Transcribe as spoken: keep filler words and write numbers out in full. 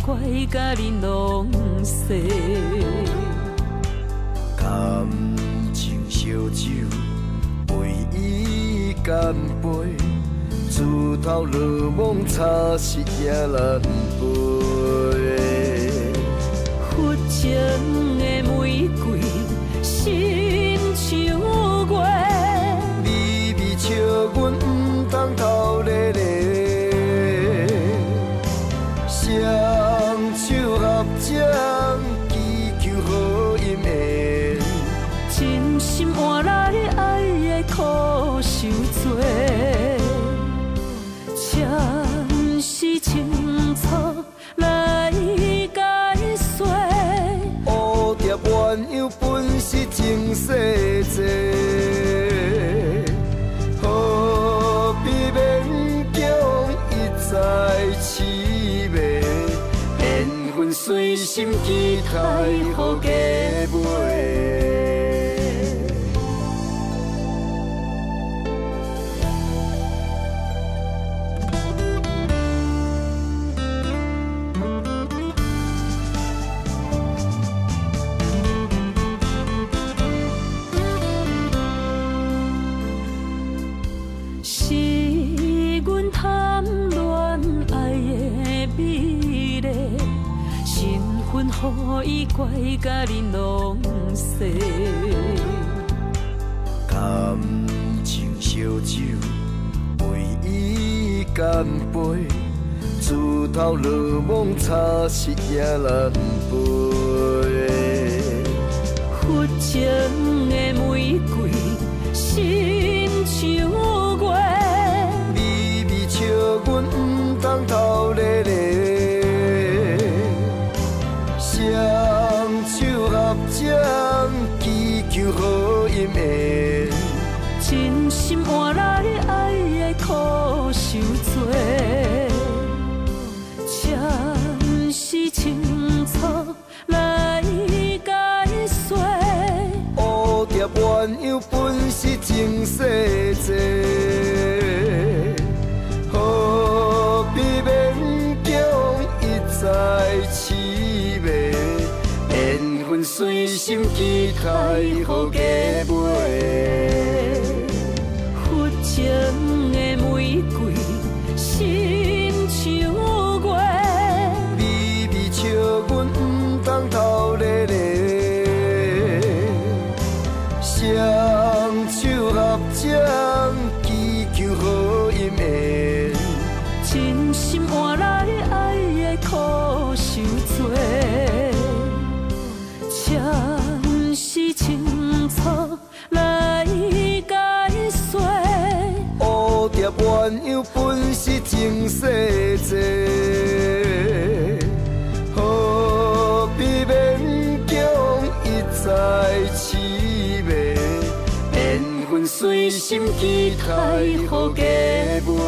怪甲你拢细。 感情烧酒，为伊干杯，自头落梦差是也难背。 佛情的玫瑰，心像月， 微微笑阮不当头咧咧，双手合掌，祈求好姻缘， 真心换来爱的苦受罪，前世清楚来解说。 蝴蝶鸳鸯本是情世债，何必勉强一再痴迷？缘分随心期待，予加倍。是阮贪恋爱的美丽，身份予伊怪甲你拢细。 感情烧酒，为伊干杯，自头落梦差是也难背。 佛情的玫瑰，心像月， 微微笑阮不当头咧咧，双手合掌，祈求好姻缘， 真心换来爱的苦受罪，前世清楚来解说。 蝴蝶鸳鸯本是情世债，何必勉强一再痴迷？缘分随心期待，予加倍。 佛情的玫瑰，心像月， 微微笑阮不当头咧咧，双手合掌，祈求好姻缘， 真心换来爱的苦受罪，前世清楚来解说。 蝴蝶鸳鸯本是情世债，何必勉强一再痴迷？缘分随心期待，予加倍。